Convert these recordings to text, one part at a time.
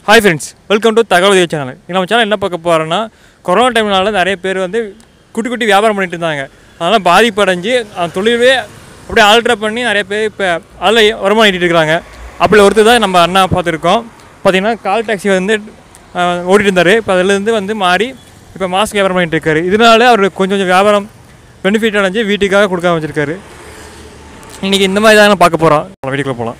Hi friends, welcome to தகவல் channel. நம்ம channel என்ன பார்க்க போறோம்னா கொரோனா டைம்னால நிறைய பேர் வந்து குட்டி குட்டி வியாபாரம் பண்ணிட்டு இருந்தாங்க. அதனால பாதிப்படைஞ்சு அந்த தொழிலே அப்படியே ஆல்டர் பண்ணி நிறைய பேர் இப்போ அதில் வருமானம் ஈட்டிட்டு இருக்காங்க. அப்படி ஒருத்தர் தான் நம்ம அண்ணா பார்த்துருக்கோம். பார்த்தீங்கன்னா கால் டாக்ஸி வந்து ஓடிட்டு இருந்தார். இப்போ அதிலேருந்து வந்து மாறி இப்போ மாஸ்க் வியாபாரம் பண்ணிட்டு இருக்காரு. இதனால அவர் கொஞ்சம் வியாபாரம் பெனிஃபிட் அடைஞ்சு வீட்டுக்காக கொடுக்க வச்சுருக்காரு. இன்றைக்கி இந்த மாதிரி தான் பார்க்க போகிறோம். வீட்டுக்குள்ளே போகலாம்.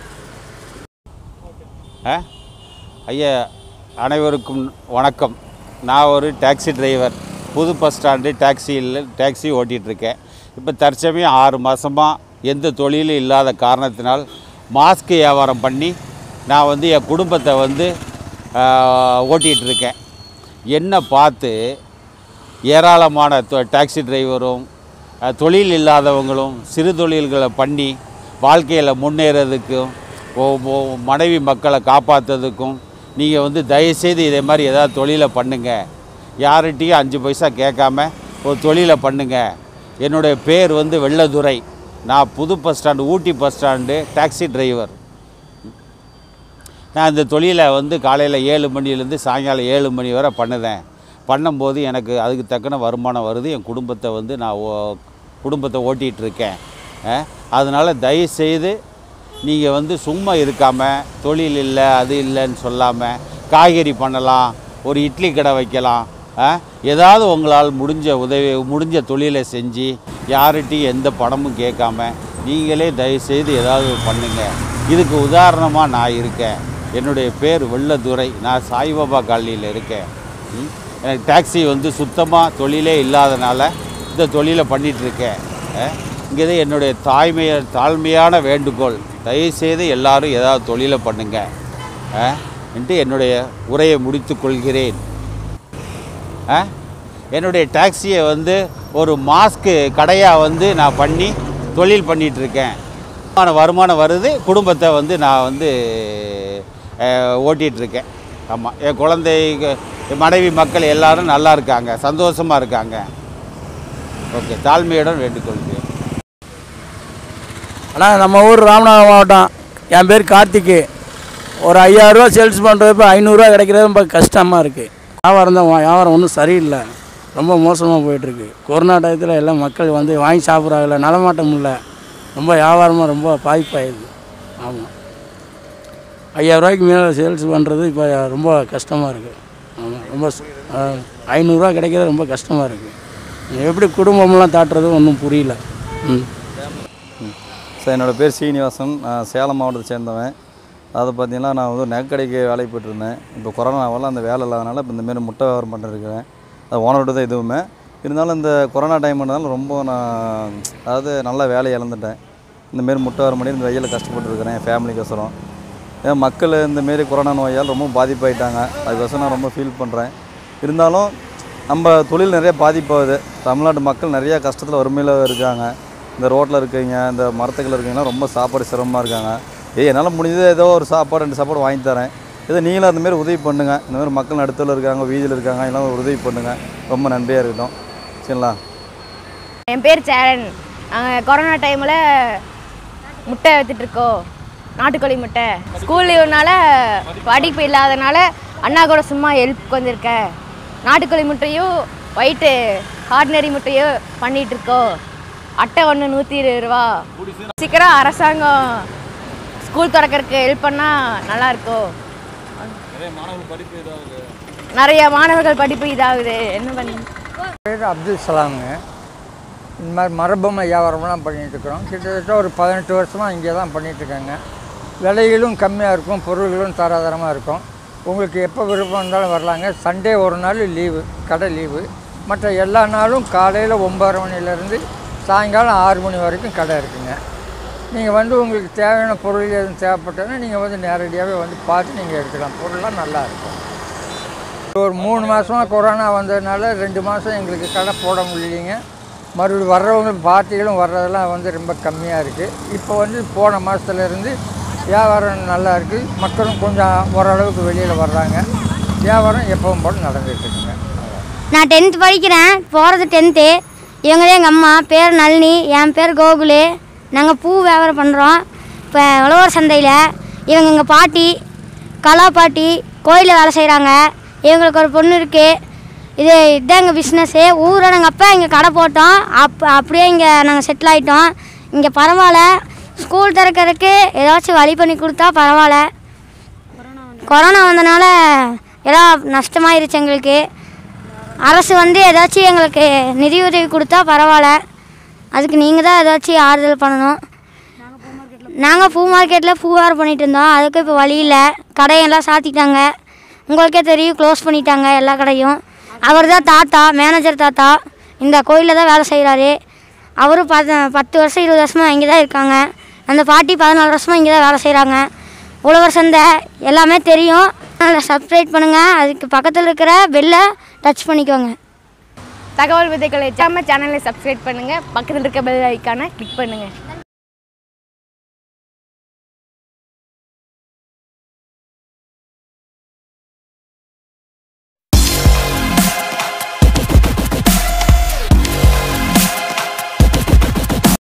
ஐயா அனைவருக்கும் வணக்கம். நான் ஒரு டாக்ஸி டிரைவர். புது பஸ் ஸ்டாண்டு டாக்ஸி ஓட்டிகிட்ருக்கேன். இப்போ தற்சமயம் 6 மாதமாக எந்த தொழிலும் இல்லாத காரணத்தினால் மாஸ்க் வியாபாரம் பண்ணி நான் வந்து என் குடும்பத்தை வந்து ஓட்டிகிட்ருக்கேன். என்னை பார்த்து ஏராளமான டாக்ஸி டிரைவரும் தொழில் இல்லாதவங்களும் சிறு தொழில்களை பண்ணி வாழ்க்கையில் முன்னேறதுக்கும் மனைவி மக்களை காப்பாற்றுறதுக்கும் நீங்கள் வந்து தயவுசெய்து இதே மாதிரி ஏதாவது தொழிலை பண்ணுங்கள். யார்கிட்டையும் 5 பைசா கேட்காம ஒரு தொழிலை பண்ணுங்கள். என்னுடைய பேர் வந்து வெள்ளதுரை. நான் புது bus stand Ooty bus stand taxi driver. நான் இந்த தொழிலை வந்து காலையில் 7 மணிலேருந்து சாயங்காலம் 7 மணி வரை பண்ணும்போது எனக்கு அதுக்கு தக்கன வருமானம் வருது. என் குடும்பத்தை வந்து நான் குடும்பத்தை ஓட்டிகிட்ருக்கேன். அதனால் தயவுசெய்து நீங்கள் வந்து சும்மா இருக்காமல் தொழில் இல்லை அது இல்லைன்னு சொல்லாமல் காய்கறி பண்ணலாம், ஒரு இட்லி கடை வைக்கலாம், ஏதாவது உங்களால் முடிஞ்ச தொழிலை செஞ்சு யார்கிட்டையும் எந்த பணமும் கேட்காம நீங்களே தயவுசெய்து ஏதாவது பண்ணுங்கள். இதுக்கு உதாரணமாக நான் இருக்கேன். என்னுடைய பேர் வெள்ளதுரை. நான் சாய்பாபா காலனியில் இருக்கேன். எனக்கு டாக்ஸி வந்து சுத்தமாக தொழிலே இல்லாதனால இந்த தொழிலை பண்ணிகிட்ருக்கேன். இங்கே என்னுடைய தாழ்மையான வேண்டுகோள், தயவுசெய்து எல்லோரும் ஏதாவது தொழிலை பண்ணுங்க என்று என்னுடைய உரையை முடித்து கொள்கிறேன். என்னுடைய டாக்ஸியை வந்து ஒரு மாஸ்க்கு கடையாக வந்து நான் பண்ணி தொழில் பண்ணிகிட்ருக்கேன். வருமானம் வருது. குடும்பத்தை வந்து நான் வந்து ஓட்டிகிட்ருக்கேன். ஆமாம், என் குழந்தை மனைவி மக்கள் எல்லோரும் நல்லா இருக்காங்க, சந்தோஷமாக இருக்காங்க. ஓகே, தாழ்மையுடன் வேண்டுகொள்கிறேன். ஆனால் நம்ம ஊர் ராமநாதபுரம் மாவட்டம். என் பேர் கார்த்திக்கு. ஒரு 5000 ரூபா சேல்ஸ் பண்ணுறது இப்போ 500 ரூபா கிடைக்கிறது ரொம்ப கஷ்டமாக இருக்குது. வியாபாரம் ஒன்றும் சரியில்லை, ரொம்ப மோசமாக போயிட்டுருக்கு. கொரோனா டயத்தில் எல்லாம் மக்கள் வந்து வாங்கி சாப்பிட்றாங்கல்ல, நடமாட்டம் இல்லை, ரொம்ப வியாபாரமாக ரொம்ப பாதிப்பாயிடுது. ஆமாம், 5000 ரூபாய்க்கு மேலே சேல்ஸ் பண்ணுறது இப்போ ரொம்ப கஷ்டமாக இருக்குது. ஆமாம், ரொம்ப 500 ரூபா கிடைக்கிறது ரொம்ப கஷ்டமாக இருக்குது. எப்படி குடும்பமெல்லாம் தாட்டுறது ஒன்றும் புரியல. சார், என்னோடய பேர் சீனிவாசன். நான் சேலம் மாவட்டத்தை சேர்ந்தவன். அதை பார்த்திங்கன்னா நான் வந்து நகைக்கடைக்கு வேலைக்கு போய்ட்டுருந்தேன். இப்போ கொரோனாவால் அந்த வேலை இல்லாதனால இப்போ இந்தமாரி முட்டை வியாபாரம் பண்ணிருக்கிறேன். அது ஓனர்கிட்ட தான் இதுவுமே. இருந்தாலும் இந்த கொரோனா டைம்ன்றதால ரொம்ப நான் நல்ல வேலையை இழந்துட்டேன். இந்தமாரி முட்டை வியாபாரம் பண்ணி இந்த வெயிலில் கஷ்டப்பட்டுருக்கிறேன் என் ஃபேமிலிக்கோசரம். ஏன் மக்கள் இந்தமாரி கொரோனா நோயால் ரொம்ப பாதிப்பாயிட்டாங்க. அதுக்கோசரம் நான் ரொம்ப ஃபீல் பண்ணுறேன். இருந்தாலும் நம்ம தொழில் நிறைய பாதிப்பாகுது. தமிழ்நாட்டு மக்கள் நிறையா கஷ்டத்தில் வறுமையில் இருக்காங்க. இந்த ரோட்டில் இருக்கீங்க, இந்த மரத்துக்கள் இருக்கீங்கன்னா ரொம்ப சாப்பாடு சிரமமாக இருக்காங்க. என்னால் முடிஞ்சது ஏதோ ஒரு சாப்பாடு 2 சாப்பாடு வாங்கி தரேன். ஏதோ நீங்களும் அந்தமாரி உதவி பண்ணுங்கள். இந்தமாதிரி மக்கள் நடுத்தரில் இருக்காங்க, வீதியில் இருக்காங்க, எல்லாம் ஒரு உதவி பண்ணுங்கள். ரொம்ப நன்றியாக இருக்கட்டும். சரிங்களா? என் பேர் சேரன். நாங்கள் கொரோனா டைமில் முட்டை விற்றுட்ருக்கோம், நாட்டுக்கோழி முட்டை. ஸ்கூல் லீவுனால படிப்பு இல்லாதனால அண்ணா கூட சும்மா ஹெல்ப்புக்கு வந்திருக்கேன். நாட்டுக்கோழி முட்டையும் ஒயிட்டு ஆர்டினரி முட்டையும் பண்ணிகிட்ருக்கோம். அட்டை ஒன்று 120 ரூபா. சீக்கிரம் அரசாங்கம் ஸ்கூல் திறக்கிறதுக்கு ஹெல்ப் பண்ணால் நல்லாயிருக்கும். நிறைய மாணவர்கள் படிப்பு இதாகுது. என்ன பண்ணி பேர் அப்துல் சலாமுங்க. இந்த மாதிரி மரபொம்மை வியாபாரம்லாம் பண்ணிகிட்ருக்குறோம். கிட்டத்தட்ட ஒரு 18 வருஷமாக இங்கே தான் பண்ணிகிட்ருக்காங்க. விலைகளும் கம்மியாக இருக்கும், பொருள்களும் தராதரமாக இருக்கும். உங்களுக்கு எப்போ விருப்பம் இருந்தாலும் வரலாங்க. சண்டே ஒரு நாள் லீவு, கடை லீவு. மற்ற எல்லா நாளும் காலையில் 9:30 மணிலேருந்து சாயங்காலம் 6 மணி வரைக்கும் கடை இருக்குங்க. நீங்கள் வந்து உங்களுக்கு தேவையான பொருள் எதுவும் தேவைப்பட்டதுன்னா நீங்கள் வந்து நேரடியாகவே வந்து பார்த்து நீங்கள் எடுத்துக்கலாம். பொருள்லாம் நல்லாயிருக்கும். ஒரு 3 மாதமாக கொரோனா வந்ததுனால 2 மாதம் எங்களுக்கு கடை போட முடியலைங்க. மறுபடியும் வர்றவங்க பார்ட்டிகளும் வர்றதெல்லாம் வந்து ரொம்ப கம்மியாக இருக்குது. இப்போ வந்து போன மாதத்துலேருந்து வியாபாரம் நல்லா இருக்குது. மக்களும் கொஞ்சம் ஓரளவுக்கு வெளியில் வர்றாங்க. வியாபாரம் எப்பவும் போல நடந்துகிட்ருக்குங்க. நான் 10th படிக்கிறேன். போகிறது 10th. இவங்க தான் எங்கள் அம்மா. பேர் நளினி, என் பேர் கோகுலு. நாங்கள் பூ வியாபாரம் பண்ணுறோம். இப்போ உழவர் சந்தையில் இவங்க எங்கள் பாட்டி, கலா பாட்டி, கோயிலில் வேலை செய்கிறாங்க. எங்களுக்கு ஒரு பொண்ணு இருக்குது. இதுதான் எங்கள் பிஸ்னஸ்ஸு. ஊரில் நாங்கள் அப்போ இங்கே கடை போட்டோம். அப்படியே இங்கே நாங்கள் செட்டில் ஆகிட்டோம். இங்கே பரவாயில்ல. ஸ்கூல் திறக்கிறதுக்கு ஏதாச்சும் வழி பண்ணி கொடுத்தா பரவாயில்ல. கொரோனா வந்தனால எல்லாம் நஷ்டமாயிருச்சு எங்களுக்கு. அரசு ஏதாச்சும் எங்களுக்கு நிதியுதவி கொடுத்தா பரவாயில்ல. அதுக்கு நீங்கள் தான் ஏதாச்சும் ஆறுதல் பண்ணணும். நாங்கள் பூ மார்க்கெட்டில் பூ வியாபாரம் பண்ணிகிட்டு இருந்தோம். அதுக்கு இப்போ வழி இல்லை. கடையெல்லாம் சாத்திட்டாங்க. உங்களுக்கே தெரியும், க்ளோஸ் பண்ணிட்டாங்க எல்லா கடையும். அவர் தான் தாத்தா, மேனேஜர் தாத்தா. இந்த கோயிலில் தான் வேலை செய்கிறாரு. அவரும் 10 வருஷம் 20 வருஷமாக இங்கே தான் இருக்காங்க. அந்த பாட்டி 14 வருஷமாக இங்கே தான் வேலை செய்கிறாங்க. உழவர் சந்தை எல்லாமே தெரியும். அதனால் சப்ஸ்கிரைப் பண்ணுங்கள். அதுக்கு பக்கத்தில் இருக்கிற பெல்லை டச் பண்ணிக்கோங்க. தகவல் விதைகளை சேனலை சப்ஸ்கிரைப் பண்ணுங்கள். பக்கத்தில் இருக்க பெல் ஐக்கானை கிளிக் பண்ணுங்கள்.